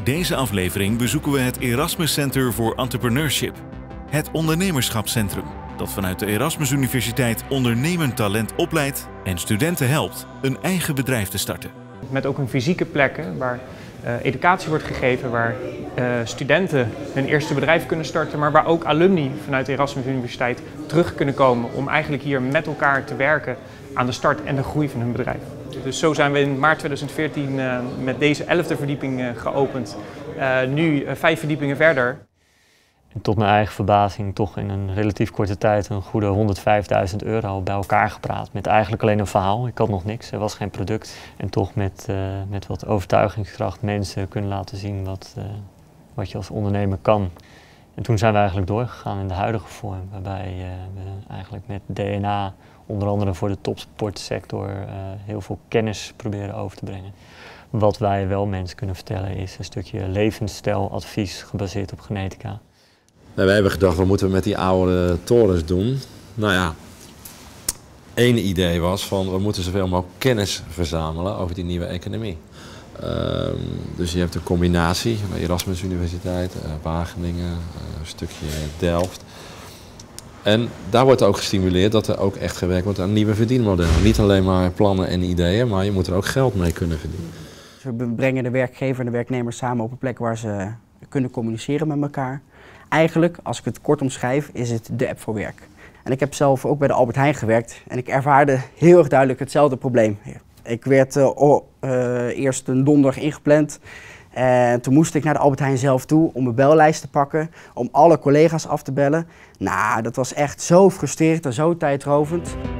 deze aflevering bezoeken we het Erasmus Center for Entrepreneurship. Het ondernemerschapscentrum dat vanuit de Erasmus Universiteit ondernemend talent opleidt en studenten helpt een eigen bedrijf te starten. Met ook een fysieke plekken waar educatie wordt gegeven, waar studenten hun eerste bedrijf kunnen starten, maar waar ook alumni vanuit de Erasmus Universiteit terug kunnen komen om eigenlijk hier met elkaar te werken aan de start en de groei van hun bedrijf. Dus zo zijn we in maart 2014 met deze 11e verdieping geopend. Nu 5 verdiepingen verder. En tot mijn eigen verbazing toch in een relatief korte tijd een goede €105.000 bij elkaar gepraat. Met eigenlijk alleen een verhaal. Ik had nog niks, er was geen product. En toch met wat overtuigingskracht mensen kunnen laten zien wat je als ondernemer kan. En toen zijn we eigenlijk doorgegaan in de huidige vorm. Waarbij we eigenlijk met DNA, onder andere voor de topsportsector, heel veel kennis proberen over te brengen. Wat wij wel mensen kunnen vertellen is een stukje levensstijladvies gebaseerd op genetica. Wij hebben gedacht, wat moeten we met die oude torens doen? Nou ja, één idee was van we moeten zoveel mogelijk kennis verzamelen over die nieuwe economie. Dus je hebt een combinatie bij Erasmus Universiteit, Wageningen, een stukje Delft. En daar wordt ook gestimuleerd dat er ook echt gewerkt wordt aan nieuwe verdienmodellen. Niet alleen maar plannen en ideeën, maar je moet er ook geld mee kunnen verdienen. We brengen de werkgever en de werknemer samen op een plek waar ze kunnen communiceren met elkaar. Eigenlijk, als ik het kort omschrijf, is het de app voor werk. En ik heb zelf ook bij de Albert Heijn gewerkt en ik ervaarde heel erg duidelijk hetzelfde probleem. Ik werd eerst een donderdag ingepland en toen moest ik naar de Albert Heijn zelf toe om mijn bellijst te pakken, om alle collega's af te bellen. Nou, dat was echt zo frustrerend en zo tijdrovend.